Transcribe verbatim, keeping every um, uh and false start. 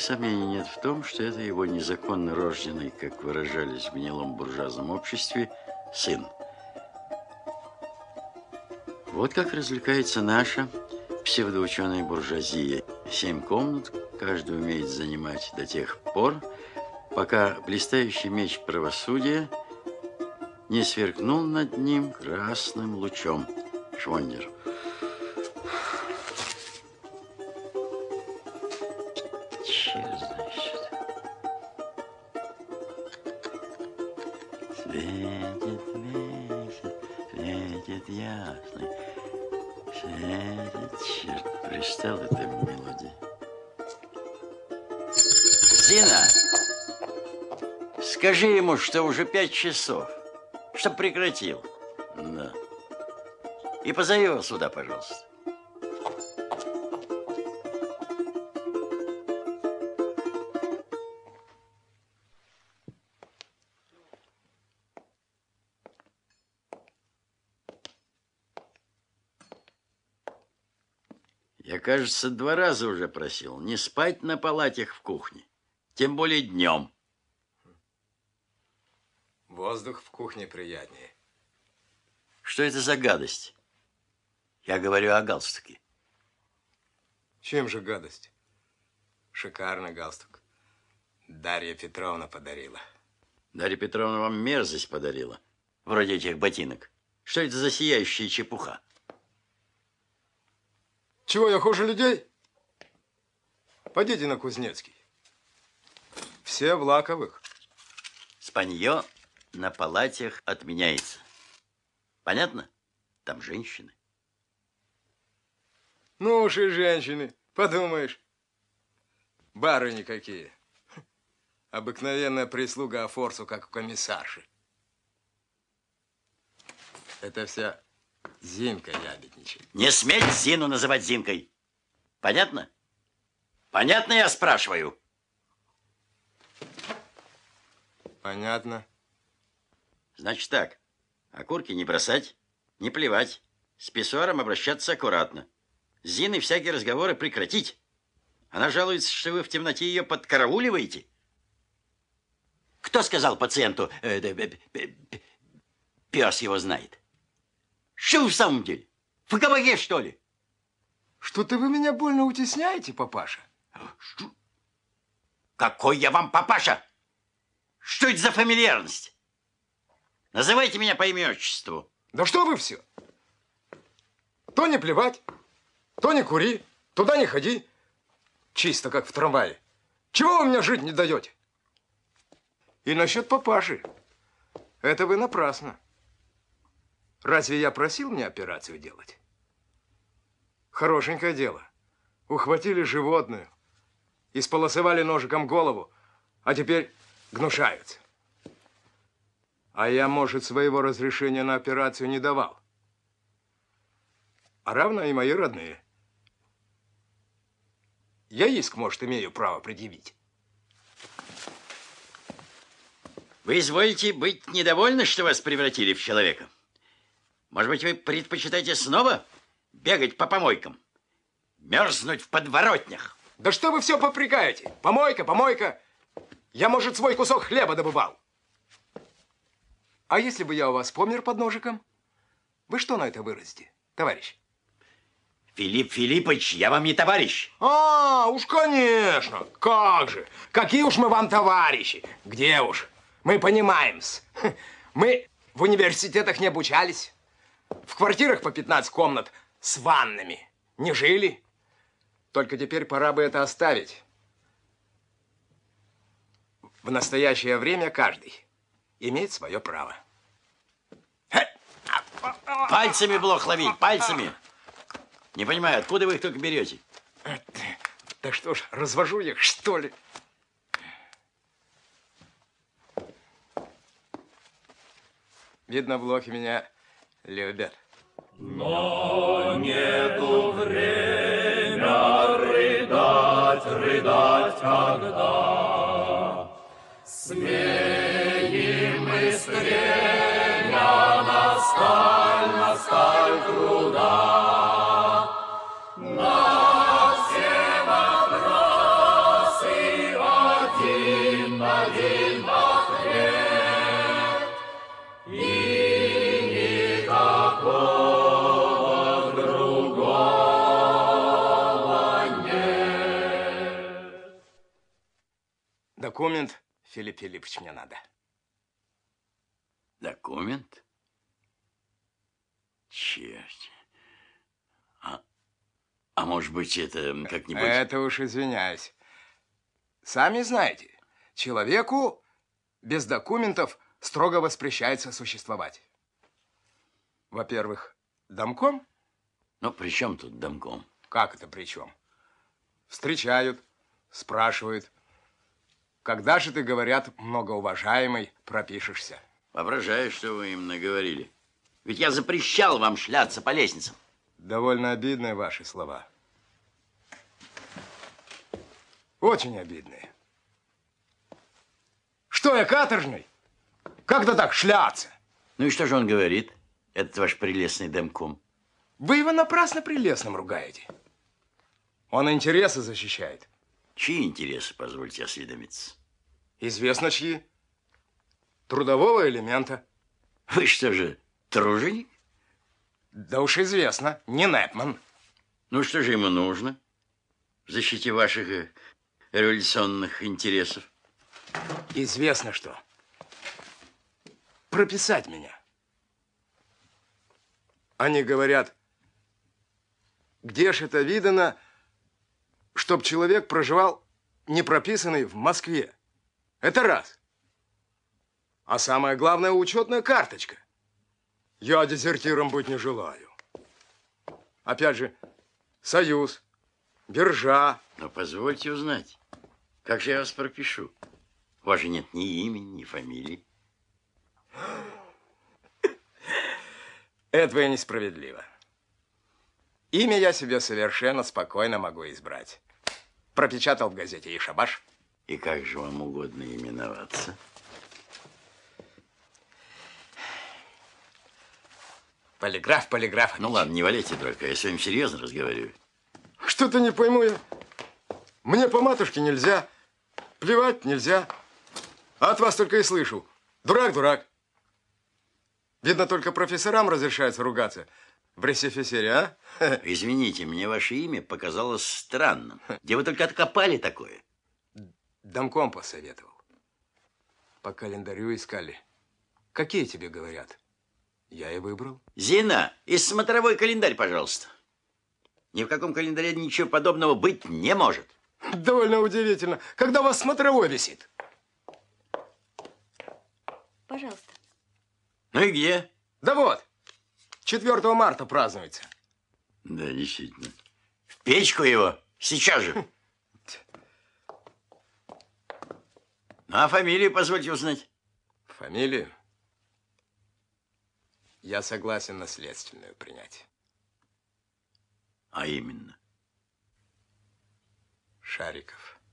сомнений нет в том, что это его незаконно рожденный, как выражались в гнилом буржуазном обществе, сын. Вот как развлекается наша псевдоученая буржуазия. Семь комнат каждый умеет занимать до тех пор, пока блистающий меч правосудия не сверкнул над ним красным лучом. Швондер. Черт знает что. Светит месяц, светит ясный. Светит, черт, пристала эта мелодия. Зина, скажи ему, что уже пять часов, чтоб прекратил. Да. И позови его сюда, пожалуйста. Я, кажется, два раза уже просил не спать на палатях в кухне, тем более днем. Воздух в кухне приятнее. Что это за гадость? Я говорю о галстуке. Чем же гадость? Шикарный галстук. Дарья Петровна подарила. Дарья Петровна вам мерзость подарила, вроде этих ботинок. Что это за сияющая чепуха? Чего, я хуже людей? Пойдите на Кузнецкий. Все в лаковых. Спанье на палатях отменяется. Понятно? Там женщины. Ну уж и женщины, подумаешь. Барыни какие. Обыкновенная прислуга афорсу, как у комиссарши. Это вся Зинка ябедничает. Не сметь Зину называть Зинкой. Понятно? Понятно, я спрашиваю? Понятно. Значит так, окурки не бросать, не плевать, с писсуаром обращаться аккуратно. С Зиной всякие разговоры прекратить. Она жалуется, что вы в темноте ее подкарауливаете. Кто сказал пациенту, э, э, э, э, пес его знает? Что вы в самом деле? В кабаке, что ли? Что-то вы меня больно утесняете, папаша. Что? Какой я вам папаша? Что это за фамильярность? Называйте меня по имени-отчеству. Да что вы все? То не плевать, то не кури, туда не ходи. Чисто как в трамвае. Чего вы мне жить не даете? И насчет папаши. Это вы напрасно. Разве я просил мне операцию делать? Хорошенькое дело. Ухватили животную, исполосовали ножиком голову, а теперь гнушаются. А я, может, своего разрешения на операцию не давал. А равно и мои родные. Я иск, может, имею право предъявить. Вы изволите быть недовольны, что вас превратили в человека? Может быть, вы предпочитаете снова бегать по помойкам? Мерзнуть в подворотнях? Да что вы все попрекаете? Помойка, помойка. Я, может, свой кусок хлеба добывал. А если бы я у вас помер под ножиком? Вы что на это выразите, товарищ? Филипп Филиппович, я вам не товарищ. А, уж конечно. Как же. Какие уж мы вам товарищи. Где уж. Мы понимаем-с. Мы в университетах не обучались. В квартирах по пятнадцать комнат с ваннами не жили. Только теперь пора бы это оставить. В настоящее время каждый имеет свое право. Пальцами блох ловить, пальцами. Не понимаю, откуда вы их только берете? Да что ж, развожу их, что ли? Видно, блохи меня любят. Но нету время рыдать, рыдать, когда смеем мы стремя на сталь, на сталь труда. На все вопросы один портрет, и никакого другого нет. Документ, Филипп Филиппович, мне надо. Документ? Черт. А, а может быть, это как-нибудь... Это уж извиняюсь. Сами знаете, человеку без документов строго воспрещается существовать. Во-первых, домком. Ну, при чем тут домком? Как это при чем? Встречают, спрашивают. Когда же ты, говорят, многоуважаемый, пропишешься? Воображаю, что вы им наговорили. Ведь я запрещал вам шляться по лестницам. Довольно обидные ваши слова. Очень обидные. Что я, каторжный? Как-то так шляться? Ну и что же он говорит, этот ваш прелестный домком? Вы его напрасно прелестным ругаете. Он интересы защищает. Чьи интересы, позвольте осведомиться? Известно, чьи. Трудового элемента. Вы что же, труженик? Да уж известно, не Непман. Ну что же ему нужно в защите ваших э, революционных интересов? Известно что. Прописать меня. Они говорят, где ж это видано, чтоб человек проживал непрописанный в Москве. Это раз. А самое главное, учетная карточка. Я дезертиром быть не желаю. Опять же, союз, биржа. Но позвольте узнать, как же я вас пропишу? У вас же нет ни имени, ни фамилии. Это вы несправедливо. Имя я себе совершенно спокойно могу избрать. Пропечатал в газете и шабаш. И как же вам угодно именоваться? Полиграф, полиграф. Ну ладно, не валяйте дурака, я с вами серьезно разговариваю. Что-то не пойму я. Мне по матушке нельзя, плевать нельзя. А от вас только и слышу. Дурак, дурак. Видно, только профессорам разрешается ругаться в ресифисере, а? Извините, мне ваше имя показалось странным. Где вы только откопали такое? Домком посоветовал. По календарю искали. Какие тебе говорят? Я и выбрал. Зина, из смотровой календарь, пожалуйста. Ни в каком календаре ничего подобного быть не может. Довольно удивительно. Когда у вас смотровой висит? Пожалуйста. Ну и где? Да вот, четвёртого марта празднуется. Да, действительно. В печку его, сейчас же. Ну, а фамилию позвольте узнать. Фамилию? Я согласен наследственную принять. А именно? Шариков.